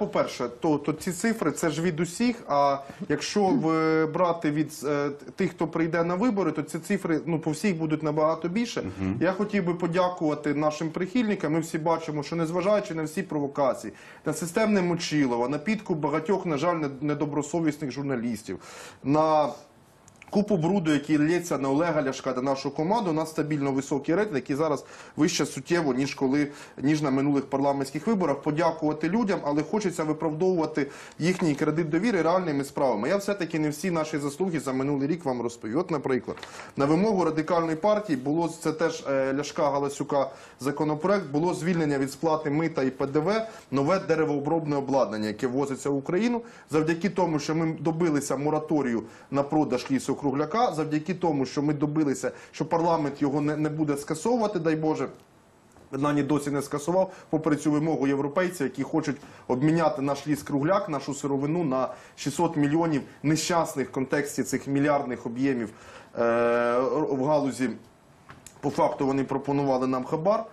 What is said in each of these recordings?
по-перше, то ці цифри, це ж від усіх, а якщо брати від тих, хто прийде на вибори, то ці цифри по всіх будуть набагато більше. Я хотів би подякувати нашим прихильникам. Ми всі бачимо, що незважаючи на всі провокації, на системне Мочилова, на підкуп багатьох, на жаль, недобросовісних журналістів, на купу бруду, який лється на Олега Ляшка та нашу команду, у нас стабільно високий рейтинг, який зараз вище суттєво, ніж на минулих парламентських виборах. Подякувати людям, але хочеться виправдовувати їхній кредит довіри реальними справами. Я все-таки не всі наші заслуги за минулий рік вам розповів. От, наприклад, на вимогу Радикальної партії було, це теж Ляшка, Галасюка законопроект, було звільнення від сплати мита і ПДВ, нове деревообробне обладнання, яке ввозиться в Україну, завдяки тому, що ми добилися мораторію на продаж лісу-кругляка, завдяки тому, що ми добилися, що парламент його не буде скасовувати, дай Боже, принаймні досі не скасував, попри цю вимогу європейців, які хочуть обміняти наш ліс-кругляк, нашу сировину на 600 мільйонів нещасних в контексті цих мільярдних об'ємів в галузі. По факту вони пропонували нам хабар.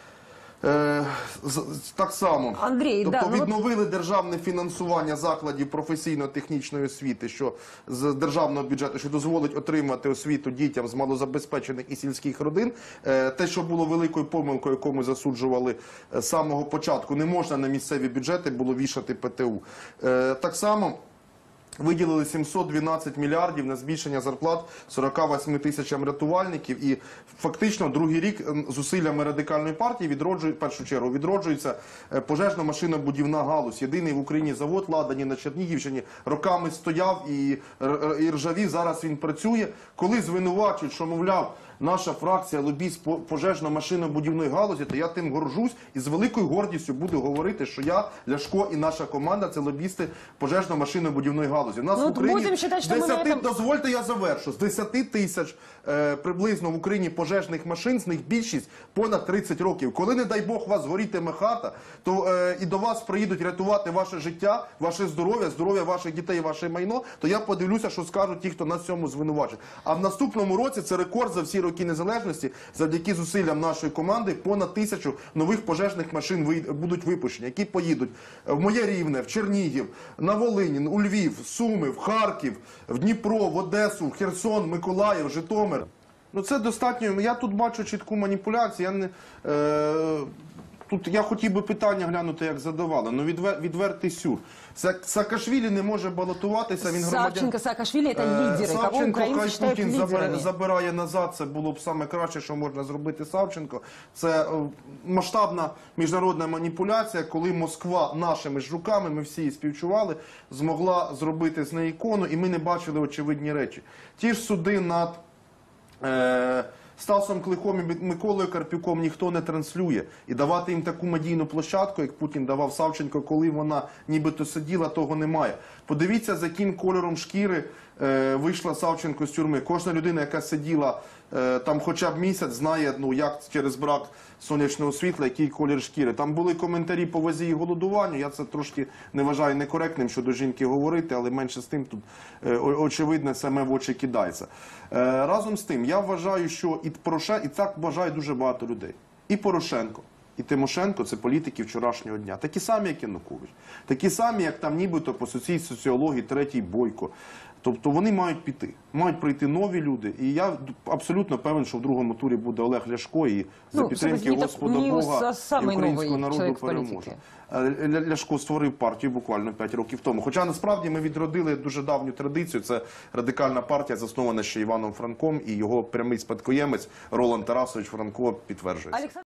Так само, Андрій, тобто відновили державне фінансування закладів професійно-технічної освіти, що з державного бюджету, що дозволить отримати освіту дітям з малозабезпечених і сільських родин. Те, що було великою помилкою, яку ми засуджували з самого початку, не можна на місцеві бюджети було вішати ПТУ. Так само виділили 712 мільярдів на збільшення зарплат 48 тисячам рятувальників. І фактично другий рік зусиллями Радикальної партії в першу чергу відроджується пожежно-машинобудівна галузь. Єдиний в Україні завод Ладані на Чернігівщині роками стояв і ржавів, зараз він працює. Коли звинувачують, що, мовляв, наша фракція лобіст пожежно-машинобудівної галузі, то я тим горжусь і з великою гордістю буду говорити, що я, Ляшко і наша команда – це лобісти пожежно-машинобудівної галузі. У нас в Україні дозвольте я завершу, з 10 тисяч приблизно в Україні пожежних машин, з них більшість понад 30 років. Коли, не дай Бог, у вас горітиме хата, то і до вас приїдуть рятувати ваше життя, ваше здоров'я, здоров'я ваших дітей, ваше майно, то я подивлюся, що скажуть ті, хто нас в цьому звинувачить. А в наступному році це рекорд за всі роки незалежності, завдяки зусиллям нашої команди, понад 1000 нових пожежних машин будуть випущені, які поїдуть в Моє Рівне, в Чернігів, на Волинь, у Львів, в Суми, в Харків, в Дніпро, в Одесу, в Херсон, Миколаїв, Житомир. Ну це достатньо, я тут бачу чітку маніпуляцію, Тут я хотів би питання глянути, як задавали. Ну, відвертий сюр. Саакашвілі не може балотуватися, він громадян... Савченко, Саакашвілі – це лідери, кого українці вважають лідерами. Путін забирає назад, це було б саме краще, що можна зробити Савченко. Це масштабна міжнародна маніпуляція, коли Москва нашими ж руками, ми всі її співчували, змогла зробити з неї ікону, і ми не бачили очевидні речі. Ті ж суди над Стасом Клихом і Миколою Карпюком ніхто не транслює. І давати їм таку медійну площадку, як Путін давав Савченко, коли вона нібито сиділа, того немає. Подивіться, за яким кольором шкіри вийшла Савченко з тюрми. Кожна людина, яка сиділа там хоча б місяць, знає, як через брак сонячного світла, який колір шкіри. Там були коментарі по вазі і голодуванню. Я це трошки не вважаю некоректним щодо жінки говорити, але менше з тим тут очевидно саме в очі кидається. Разом з тим, я вважаю, що і так вважає дуже багато людей. І Порошенко, і Тимошенко – це політики вчорашнього дня. Такі самі, як Янукович. Такі самі, як там нібито по соціології третій Бойко. Тобто вони мають піти. Мають прийти нові люди. І я абсолютно певен, що в другому турі буде Олег Ляшко і за підтримки Господа Бога і українського народу переможе. Ляшко створив партію буквально 5 років тому. Хоча насправді ми відродили дуже давню традицію. Це Радикальна партія, заснована ще Іваном Франком, і його прямий спадкоємець Роланд Тарасович Франко підтверджує.